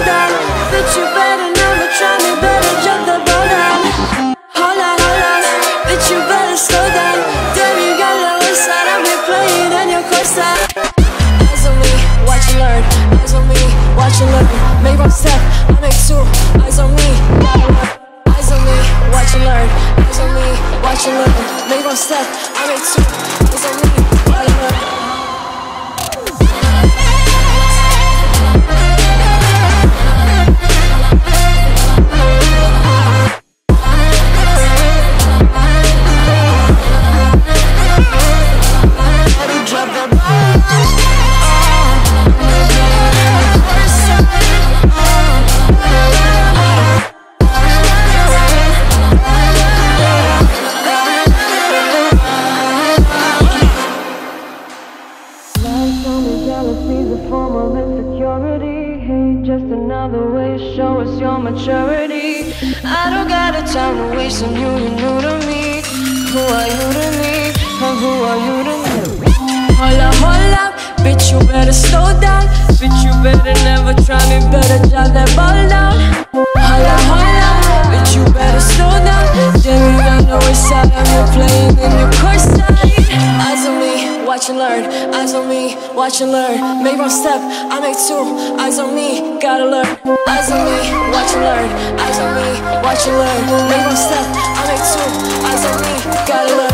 down. Bitch, you better never try me, better drop the ball down. Hold on, bitch, you better slow down. Damn, you got the worst side, I've been playing on your course side. Eyes on me, watch and learn. Eyes on me, watch and learn. Make one step, I make two. Eyes on me, gotta learn. Eyes on me, watch and learn. Eyes on me, watch and learn. Make one step, I make two. Eyes on me, gotta learn. Just another way to show us your maturity. I don't got a time to waste on you, you're new to me. Who are you to me? And who are you to me? Hold up, bitch, you better slow down. Bitch, you better never try me, better drop that ball down. Hold up, bitch, you better slow down. Damn, you got no side, I'm playing in your course side. Eyes on me, watch and learn. Eyes on me, watch and learn. Make one step, I make two. Eyes on me, gotta learn. Eyes on me, watch and learn. Eyes on me, watch and learn. Make one step, I make two. Eyes on me, gotta learn.